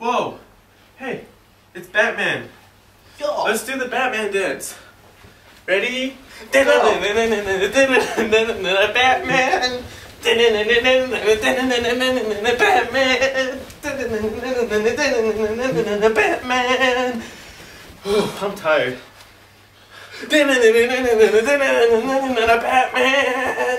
Whoa! Hey, it's Batman. Yo. Let's do the Batman dance. Ready? Batman. Batman. I'm tired. Batman.